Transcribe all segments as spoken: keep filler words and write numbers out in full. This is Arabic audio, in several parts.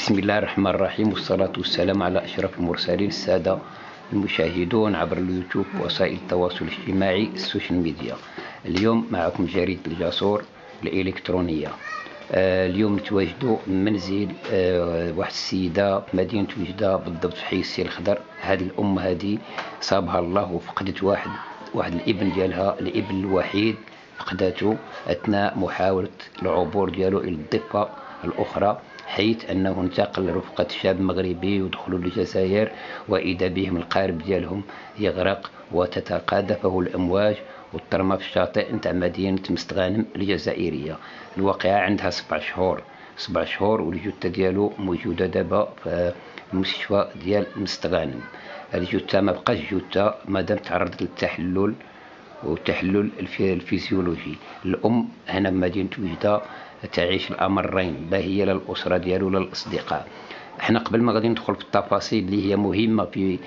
بسم الله الرحمن الرحيم، والصلاة والسلام على أشرف المرسلين. السادة المشاهدون عبر اليوتيوب ووسائل التواصل الاجتماعي السوشيال ميديا، اليوم معكم جريدة الجاسور الإلكترونية. آه اليوم نتواجدوا من منزل آه واحد السيدة في مدينة وجدة، بالضبط في حي السي الخضر. هذه الأم هذه صابها الله وفقدت واحد واحد الابن ديالها، الابن الوحيد فقدته أثناء محاولة العبور ديالو إلى الضفة الأخرى، حيث أنه انتقل رفقة شاب مغربي ودخلوا للجزائر، وإذا بهم القارب ديالهم يغرق وتتقاذفه الأمواج وترمى في الشاطئ نتاع مدينة مستغانم الجزائرية. الواقعة عندها سبع شهور سبع شهور والجثة ديالو موجودة دابا في المستشفى ديال مستغانم. الجثة ما بقاش جثة مادام تعرضت للتحلل والتحلل الفيزيولوجي. الأم هنا بمدينة وجدة تعيش الأمرين، لا هي للأسرة ديالو ولا للأصدقاء. احنا قبل ما غادي ندخل في التفاصيل اللي هي مهمة في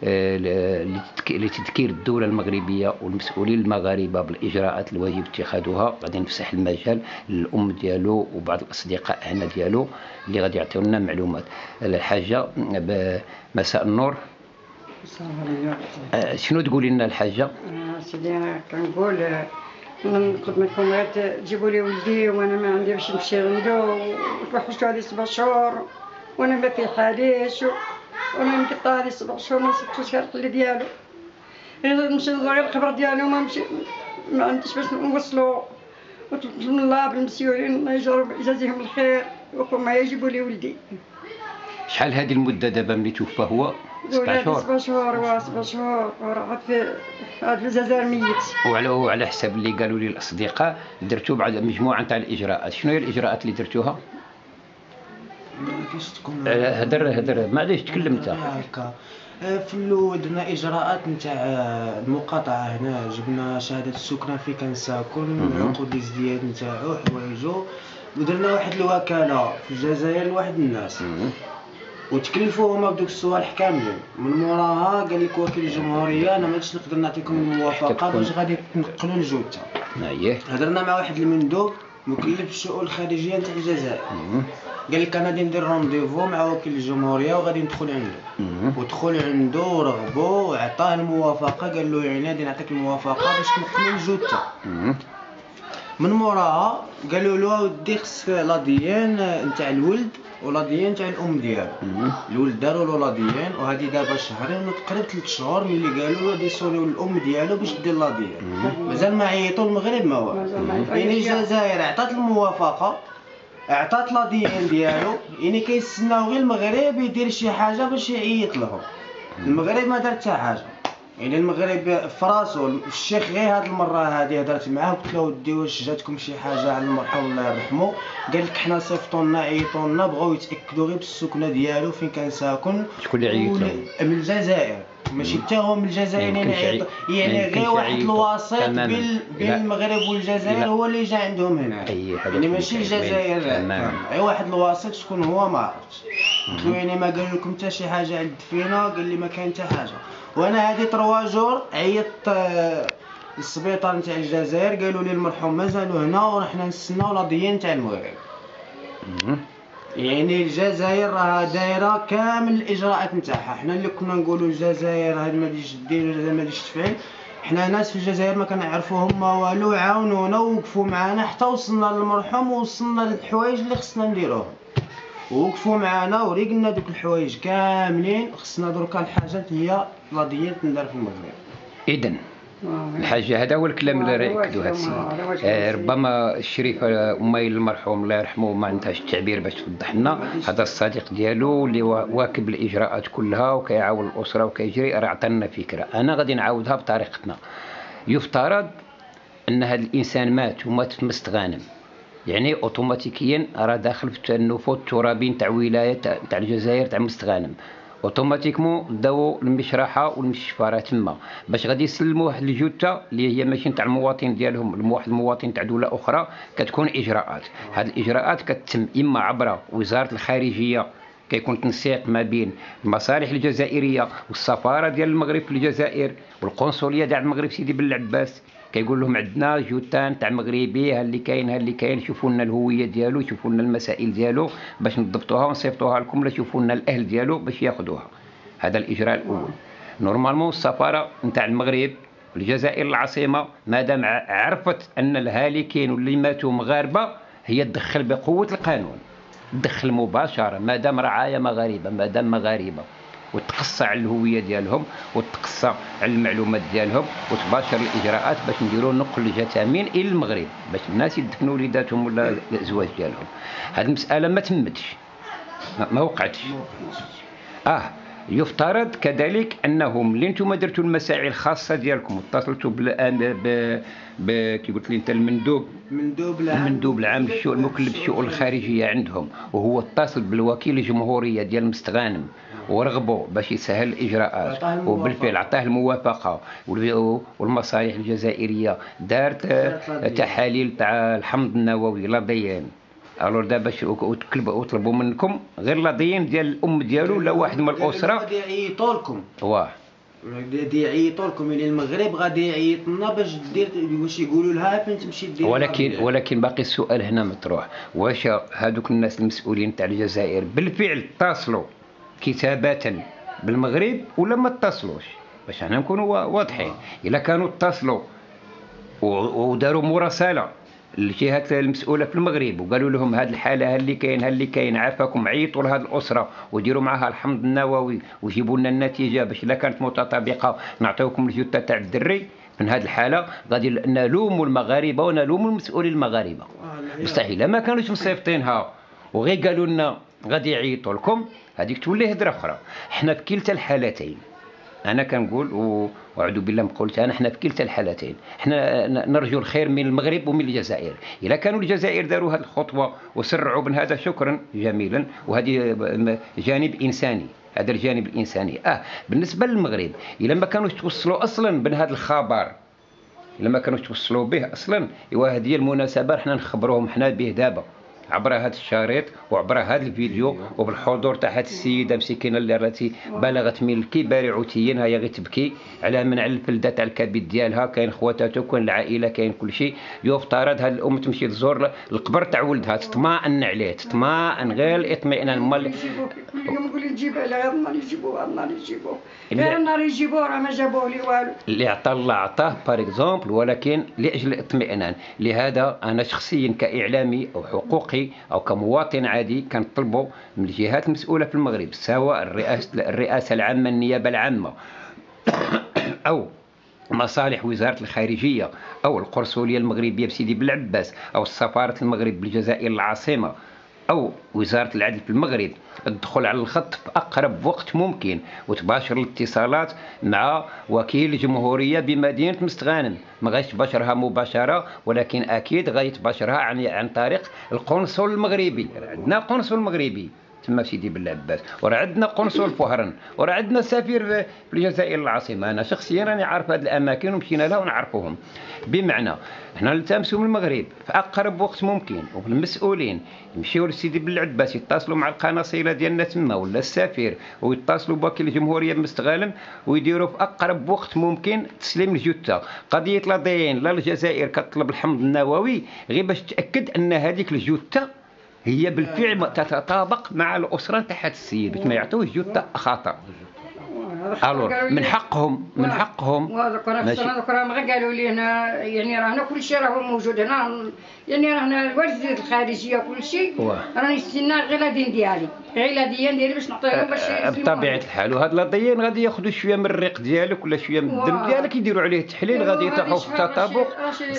لتذكير الدولة المغربية والمسؤولين المغاربة بالإجراءات الواجب اتخاذها، غادي نفسح المجال للأم ديالو وبعض الأصدقاء هنا ديالو اللي غادي يعطيونا معلومات. الحاجة مساء النور. أه شنو تقولي لنا الحاجة؟ آه سيدي كنقول نطلب منكم غير تجيبوا لي ولدي، وانا ما عندي باش نمشي عنده، وتوحشتو هذه سبع شهور وانا ما في حاليش، وانا مقطعه هذه سبع شهور ما سبتوش الخلي ديالو. غير نمشي غير الخبر ديالو ما مشي، ما عنديش باش نوصلو، وطلبت من الله بالمسؤولين يجرب يجازيهم الخير ويكون معايا يجيبوا لي ولدي. شحال هذه المدة دابا ملي توفى هو؟ سبع شهور. سبع شهور وا سبع شهور وراه في هاد الجزائر ميت. وعلى وعلى حسب اللي قالوا لي الأصدقاء درتوا بعد مجموعة تاع الإجراءات. شنو هي الإجراءات اللي درتوها؟ كيفاش تكون هدر هدر معليش تكلم انت. هكا في الاول درنا اجراءات نتاع المقاطعه. هنا جبنا شهاده السكنه في كنساكن، العقود الازدياد نتاعو حوايجو، ودرنا واحد الوكاله في الجزائر لواحد الناس وتكلفوا هما بدوك الصوالح كاملين. من موراها قال لك وكيل الجمهوريه انا ما عادش نقدر نعطيكم الموافقه باش غادي تنقلوا الجثه. اييه هضرنا مع واحد المندوب مكلف بالشؤون الخارجيه نتاع الجزائر، قال لك انا غادي ندير رونديفو مع وكيل الجمهوريه وغادي ندخل عنده. ودخل عنده ورغبو وعطاه الموافقه، قال له يعني غادي نعطيك الموافقه باش تنقلوا الجثه. من موراها قالوا له ودي خصك لاديان نتاع الولد ولاديان تاع الام ديالو. الولد داروا له لاديان، وهذه دابا شهرين وتقريبا ثلاث شهور ملي قالوا له غادي يصوروا الام ديالو باش دير لاديان. مازال ما عيطوا المغرب ما والو، يعني الجزائر عطات الموافقه، عطات لاديان ديالو، يعني كيستناو غير المغرب يدير شي حاجه باش يعيط لهم. المغرب ما دار حتى حاجه، يعني المغرب فراسو. الشيخ غير هاد المره هادي هضرت معاه قلت له ودي واش جاتكم شي حاجه على المرحوم الله يرحمه؟ قال لك حنا صيفطوا لنا عيطوا لنا بغاو يتاكدوا غير بالسكنه ديالو فين كان ساكن. شكون اللي عيط لهم؟ من الجزائر، ماشي حتى هو من الجزائر، يعني عيط يعني غير واحد الوسيط بين بين المغرب والجزائر هو اللي جا عندهم هنا، يعني ماشي الجزائر، غير واحد الوسيط. شكون هو ما عرفتش. قلت له يعني ما قالوا لكم حتى شي حاجه على الدفينه؟ قال لي ما كاين حتى حاجه. وانا هذه تروا جور عيطت للسبيطار نتاع الجزائر، قالوا لي المرحوم مازالوا هنا ورحنا نستناو لاديان تاع المغرب. يعني الجزائر راها دايره كامل الاجراءات نتاعها. حنا اللي كنا نقولوا الجزائر هاد ما ديش دير ولا ما ديش تفعل، حنا ناس في الجزائر ما كنعرفوهم ما والو، عاونونا ووقفوا معنا حتى وصلنا للمرحوم ووصلنا للحوايج اللي خصنا نديروهم، ووقفوا معنا وريقلنا دوك الحوايج كاملين. خصنا دركا الحاجات هي لاديان تندار في المغرب. اذن الحاجه هذا هو الكلام اللي رأيكدو هذا السيد. آه ربما الشريفه امي المرحوم الله يرحمه ما عندهاش التعبير باش توضح لنا. هذا الصديق ديالو اللي واكب الاجراءات كلها وكيعاون الاسره وكيجري، راه عطانا فكره. انا غادي نعاودها بطريقتنا. يفترض ان هذا الانسان مات ومات في مستغانم، يعني اوتوماتيكيا راه داخل في النفوذ الترابي تاع ولايه تاع الجزائر تاع مستغانم. اوتوماتيكمون داو المشرحه والمستشفى راه تما باش غادي يسلموا واحد الجثه اللي هي ماشي تاع المواطن ديالهم، واحد المواطن تاع دوله اخرى. كتكون اجراءات، هذه الاجراءات كتتم اما عبر وزاره الخارجيه كيكون تنسيق ما بين المصالح الجزائريه والسفاره ديال المغرب في الجزائر والقنصليه ديال المغرب سيدي بلعباس. كيقول لهم عندنا جوتان تاع مغربي، ها اللي كاين ها اللي كاين، شوفوا لنا الهويه ديالو، شوفوا لنا المسائل ديالو باش نضبطوها ونصيفطوها لكم، ولا شوفوا لنا الاهل ديالو باش ياخذوها. هذا الاجراء الاول. نورمالمون السفاره نتاع المغرب في الجزائر العاصمه مادام عرفت ان الهالكين واللي ماتوا مغاربه هي تدخل بقوه القانون، تدخل مباشره مادام رعايا مغاربه، مادام مغاربه، وتقصى على الهويه ديالهم وتقصى على المعلومات ديالهم وتباشر الاجراءات باش نديروا نقل جثامين الى المغرب باش الناس يدفنوا وليداتهم ولا الازواج ديالهم. هذه المساله ما تمتش، ما, ما وقعتش. اه يفترض كذلك انهم اللي انتم درتوا المساعي الخاصه ديالكم واتصلتوا ب ب كي قلت لي انت المندوب مندوب العام المندوب العام للشؤون المكلف بالشؤون الخارجيه عندهم، وهو اتصل بالوكيل الجمهوريه ديال المستغانم ورغبوا باش يسهل الاجراءات، وبالفعل عطاه الموافقه، والمصالح الجزائريه دارت تحاليل تاع الحمض النووي لديين. الور دابا وطلبوا منكم غير لديين ديال الام ديالو ولا واحد من الاسره غادي يعيطوا لكم، واه غادي يعيطوا لكم اللي المغرب غادي يعيط لنا باش دير واش يقولوا لها فين تمشي دير. ولكن ولكن باقي السؤال هنا مطروح، واش هذوك الناس المسؤولين تاع الجزائر بالفعل اتصلوا كتابة بالمغرب ولا ما اتصلوش؟ باش حنا نكونوا واضحين. الا كانوا اتصلوا وداروا مراسله للجهات المسؤوله في المغرب وقالوا لهم هذه الحاله ها اللي كاين ها اللي كاين، عافاكم عيطوا لهذه الاسره وديروا معها الحمض النووي وجيبوا لنا النتيجه باش الا كانت متطابقه نعطيوكم الجثه تاع الدري، من هذه الحاله غادي نلوموا المغاربه ونلوموا المسؤولين المغاربه. مستحيل ما كانوش مصيفطينها وغير قالوا لنا غادي يعيطوا لكم، هذيك تولي هضره اخرى. حنا في كلتا الحالتين انا كنقول واعوذ بالله من قولتها، انا حنا في كلتا الحالتين حنا نرجو الخير من المغرب ومن الجزائر. اذا كانوا الجزائر داروا هذه الخطوه وسرعوا من هذا شكرا جميلا، وهذه جانب انساني، هذا الجانب الانساني. اه بالنسبه للمغرب اذا ما كانوش توصلوا اصلا بهذا الخبر، الا ما كانوش توصلوا به اصلا، ايوا هذه المناسبه حنا نخبروهم حنا به دابا عبر هذا الشريط وعبر هذا الفيديو وبالحضور تاع هذه السيده مسكينه اللي التي بلغت من الكبار عتيين، هي غير تبكي على منع الفلده تاع الكبد ديالها، كاين خواتاتو كاين العائله كاين كل شيء. يفترض هذه الام تمشي تزور القبر تاع ولدها تطمئن عليه، تطمئن غير الاطمئنان. مال كل يوم نقول يجيب على هذا النهار يجيبوه، هذا النهار يجيبوه، غير النهار يجيبوه راه ما جابوه لي والو. اللي عطى الله عطاه بار اكزومبل، ولكن لاجل الاطمئنان. لهذا انا شخصيا كاعلامي او حقوقي او كمواطن عادي كنطلبوا من الجهات المسؤوله في المغرب، سواء الرئاسه الرئاسه العامه النيابه العامه او مصالح وزاره الخارجيه او القنصليه المغربيه بسيدي بلعباس او سفاره المغرب بالجزائر العاصمه او وزاره العدل في المغرب، الدخول على الخط في اقرب وقت ممكن وتباشر الاتصالات مع وكيل الجمهوريه بمدينه مستغانم. ما غايش تباشرها مباشره، ولكن اكيد غيتباشرها عن عن طريق القنصل المغربي. عندنا قنصل مغربي تما سيدي بلعباس، وراه عندنا قنصل فهران، وراه عندنا سفير في الجزائر العاصمه. انا شخصيا راني عارف هذه الاماكن ومشينا لها ونعرفوهم. بمعنى حنا نلتمسوا من المغرب في اقرب وقت ممكن، والمسؤولين يمشيو لسيدي بلعباس يتصلوا مع القناصله ديالنا تما ولا السفير ويتصلوا بوكيل الجمهوريه بمستغانم ويديروا في اقرب وقت ممكن تسليم الجثه. قضيه لدين لا الجزائر كتطلب الحمض النووي غير باش تاكد ان هذيك الجثه هي بالفعل تتطابق مع الاسره تاع هذا السيد، باش ما يعطوش جثه خطا. الور من حقهم من حقهم وهذوك راه هذوك راه غير قالوا لي هنا يعني رانا كل شيء راه موجود هنا، يعني رانا الوزير الخارجيه وكل شيء راني نستنى غير لادين ديالي، غير لادين ديالي باش نعطيهم باش بطبيعه الحال. وهاد لادين غادي ياخذوا شويه من الريق ديالك ولا شويه من الدم ديالك يديروا عليه التحليل، غادي يطيحوا في التطابق.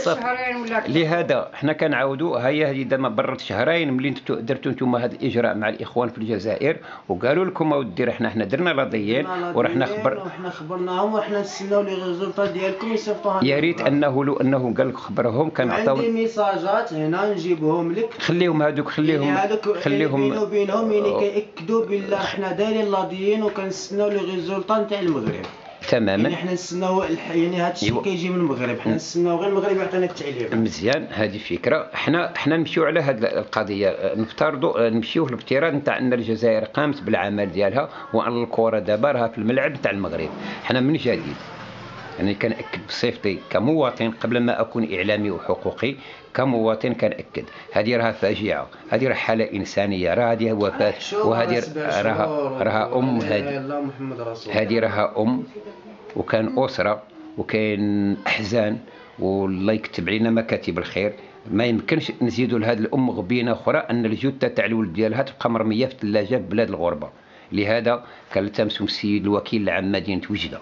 لهذا حنا كنعاودوا هيا هذه دابا برات شهرين ملي درتوا نتوما هذا الاجراء مع الاخوان في الجزائر وقالوا لكم اودي حنا حنا درنا لادين ورحنا خبر وحنا خبرناهم وحنا نستناو لي ريزولطا ديالكم يصيفطوها. يا ريت انه لو انه قال لك خبرهم كان عطاو عندي ميساجات هنا نجيبهم لك. خليهم هذوك خليهم يعني خليهم بينو وبينهم يعني كيأكدوا بالله حنا دايرين لاديين وكنستناو لي ريزولطا نتاع المغرب. تماما. يعني حنا نستناو الح- يعني هذا الشيء أيوة. كيجي من المغرب، حنا نستناو غير المغرب يعطينا التعليم. مزيان، هذه فكره. حنا حنا نمشيو على هذه القضيه، نفترضوا نمشيو الافتراض نتاع ان الجزائر قامت بالعمل ديالها وان الكره دابا راها في الملعب نتاع المغرب. حنا من جديد يعني كنأكد بصفتي كمواطن قبل ما اكون اعلامي وحقوقي، كمواطن كنأكد هذه راها فاجعه، هذه راه حاله انسانيه، راه هذه وفاه، وهذه راها راها ام، هذه هذه راها ام وكان اسره وكاين احزان، والله يكتب علينا مكاتب الخير. ما يمكنش نزيدوا لهذه الام غبينه اخرى ان الجثه تاع الولد ديالها تبقى مرميه في الثلاجه في بلاد الغربه. لهذا كنلتمسوا من السيد الوكيل العام مدينه وجده،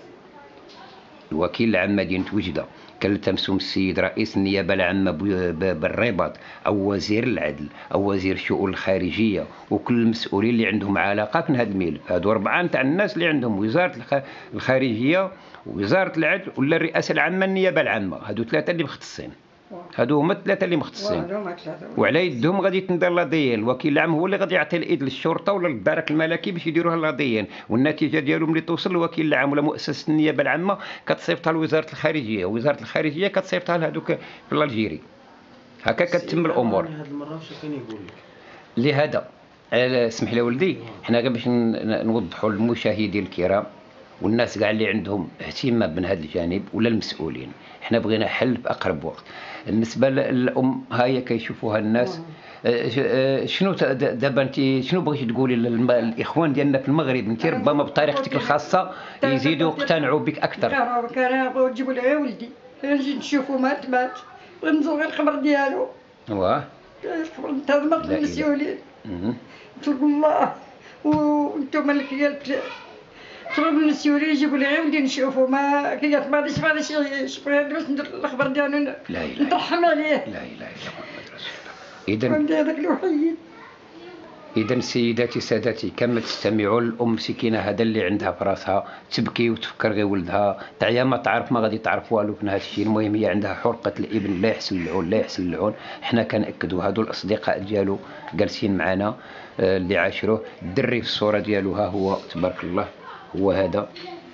الوكيل العام مدينه وجده، كنلتمسوا من السيد رئيس النيابه العامه بالرباط او وزير العدل او وزير الشؤون الخارجيه وكل المسؤولين اللي عندهم علاقه في هذا الملف. هادو اربعه نتاع الناس اللي عندهم وزاره الخارجيه ووزاره العدل ولا الرئاسه العامه النيابه العامه، هادو ثلاثه اللي مختصين، هادو هما الثلاثه اللي مختصين. وعلى يدهم غادي تندار لا دي ان، الوكيل العام هو اللي غادي يعطي الايد للشرطه ولا للدرك الملكي باش يديروها لا دي ان، والنتيجه ديالهم اللي توصل للوكيل العام ولا مؤسسه النيابه العامه كتصيفطها لوزاره الخارجيه، ووزاره الخارجيه كتصيفطها لهذوك في الجيري. هكا كتتم الامور. هذه المره واش كان يقول لك؟ لهذا اسمح لي ولدي، حنا غير باش نوضحوا للمشاهدين الكرام والناس كاع اللي عندهم اهتمام من هذا الجانب ولا المسؤولين، حنا بغينا حل في اقرب وقت. بالنسبه للام هاي كيشوفوها الناس، شنو دابا انت شنو بغيتي تقولي للاخوان ديالنا في المغرب؟ انت ربما بطريقتك الخاصه يزيدوا يقتنعوا بك اكثر. كان بغيو تجيبوا لي ولدي، نجي نشوفوا مات مات وننزل غير الخبر ديالو. واه الخبر نتاع المسؤولين تقول الله وانتم الكيال طلبوا المسؤولين يجيبوا لي ولدي نشوفوا، ما كيات ما غاديش ما غاديش يشوفوا باش ندير الخبر ديالو نترحم عليه. لا اله الا الله. اذا هذاك الوحيد. إذا سيداتي سادتي كما تستمعوا للأم مسكينة هذا اللي عندها في راسها تبكي وتفكر غير ولدها، تعيا ما تعرف ما غادي تعرف والو في هذا الشيء. المهم هي عندها حرقة الابن، لا يحسن العون لا يحسن العون. حنا كنأكدوا هادو الأصدقاء ديالو جالسين معنا اللي عاشروه. الدري في الصورة ديالو ها هو تبارك الله، هو هذا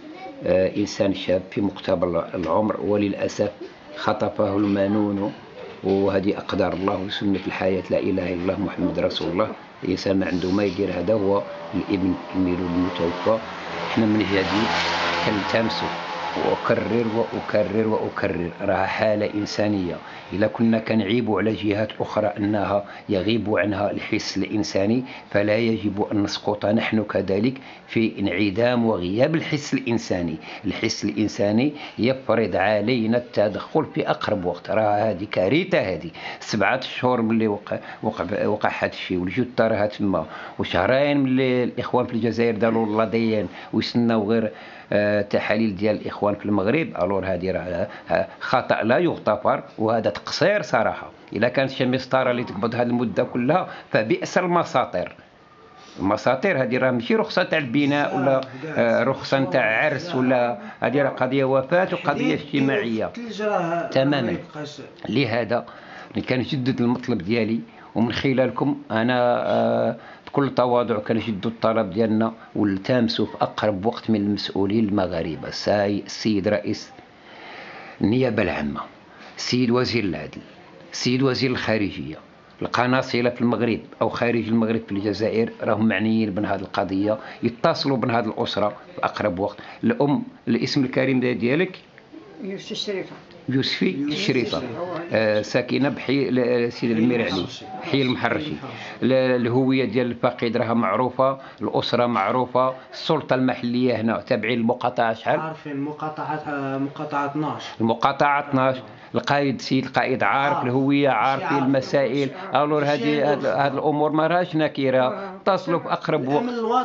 آه إنسان شاب في مقتبل العمر وللأسف خطفه المانون، وهذه أقدار الله وسنة الحياة، لا إله إلا الله محمد رسول الله. الإنسان ما عنده ما يدير، هذا هو الابن الميلود المتوفى. احنا من جديد كنلتمسوا وأكرر وأكرر وأكرر راه حالة إنسانية. إذا كنا كنعيبوا على جهات أخرى أنها يغيب عنها الحس الإنساني، فلا يجب أن نسقط نحن كذلك في انعدام وغياب الحس الإنساني. الحس الإنساني يفرض علينا التدخل في أقرب وقت. راه هذه كارثة، هذه سبعة شهور من اللي وقع وقع وقع هذا الشيء والجثة راها تما، وشهرين من اللي الإخوان في الجزائر داروا اللاديين ويستناو غير آه تحاليل ديال الإخوان في المغرب. ألور هذه راه خطأ لا يغتفر، وهذا تقصير صراحة. إذا كانت شي مسطرة اللي تقبض هذه المدة كلها فبئس المساطر. المساطر هذه راه ماشي رخصة تاع البناء ولا آه رخصة تاع عرس، ولا هذه راه قضية وفاة وقضية اجتماعية تماما. لهذا كنجدد المطلب ديالي ومن خلالكم أنا آه بكل تواضع كنجدوا الطلب ديالنا ونلتمسوا في أقرب وقت من المسؤولين المغاربة، السيد رئيس النيابة العامة، السيد وزير العدل، السيد وزير الخارجية، القناصلة في المغرب أو خارج المغرب في الجزائر راهم معنيين بهذه القضية، يتصلوا بهذه الأسرة في أقرب وقت. الأم الاسم الكريم ديالك؟ يوسف الشريفة. يوسفي الشريفة، آه ساكنة بحي سيد الميرعلي، حي المحرشي. الهوية ديال الفقيد راها معروفة، الأسرة معروفة، السلطة المحلية هنا تابعين المقاطعة شحال؟ عارفين مقاطعة مقاطعة اثناش. المقاطعة اثناش، القائد سيد القائد عارف الهوية، عارفين المسائل. أولور هذه هذه الأمور ما راهاش نكيرة. اتصلوا في أقرب وقت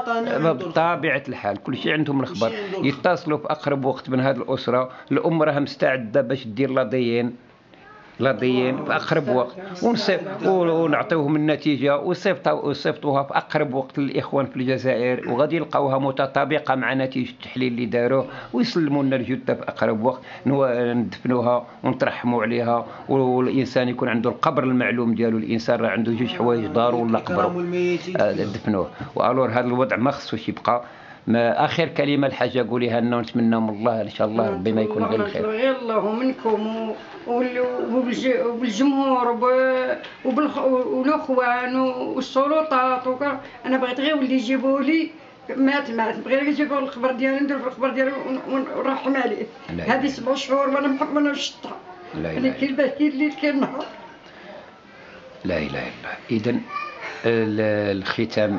بطبيعة الحال، كل شيء عندهم الخبر. يتصلوا في أقرب وقت من هذه الأسرة. الأم راها مستعدة باش دير لاضيين لاضيين في أقرب وقت ونعطيوهم النتيجة ويصيفطوها في أقرب وقت للإخوان في الجزائر، وغادي يلقاوها متطابقة مع نتيجة التحليل اللي داروه، ويسلموا لنا الجثة في أقرب وقت ندفنوها ونترحموا عليها، والإنسان يكون عنده القبر المعلوم ديالو. الإنسان راه عنده جوج حوايج دارو ولا قبرو دفنوه. وألور هذا الوضع ما خصوش يبقى. ما اخر كلمه الحاجه قوليها لنا ونتمنى من الله ان شاء الله ربي ما يكون غير الخير. غير الله منكم وبالجمهور والاخوان والسلطات. انا بغيت غير ولدي يجيبوا لي مات مات بغيت يجيبوا الخبر ديالي ندير في الخبر ديالي ونرحم عليه. هذه سبع شهور وانا محب انا الشطه. لا انا كاين كاين الليل كاين النهار. لا اله الا الله. اذا الختام